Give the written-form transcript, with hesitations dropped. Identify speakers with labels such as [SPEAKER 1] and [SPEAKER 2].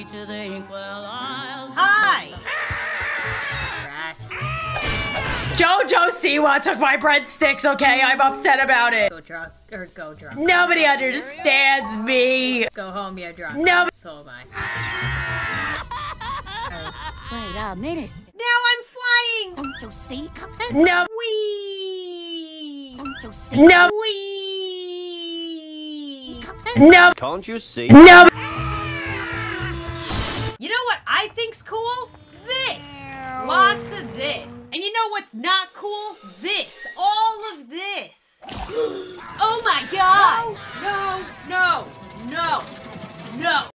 [SPEAKER 1] to the inkwell I'll...
[SPEAKER 2] Hi! Jojo Siwa took my breadsticks, okay? I'm upset about it.
[SPEAKER 1] Go drunk, or go drunk.
[SPEAKER 2] Nobody understands me.
[SPEAKER 1] Go home, you're drunk.
[SPEAKER 2] No.
[SPEAKER 1] So am I.
[SPEAKER 3] Wait a minute.
[SPEAKER 2] Now I'm flying.
[SPEAKER 3] Don't you see, Cuphead?
[SPEAKER 2] No.
[SPEAKER 3] Whee! Don't you see?
[SPEAKER 2] No.
[SPEAKER 3] Whee! Cuphead?
[SPEAKER 2] No.
[SPEAKER 4] Can't you see?
[SPEAKER 2] No.
[SPEAKER 1] You know what I think's cool? This! Lots of this. And you know what's not cool? This. All of this. Oh my god! No, no, no, no.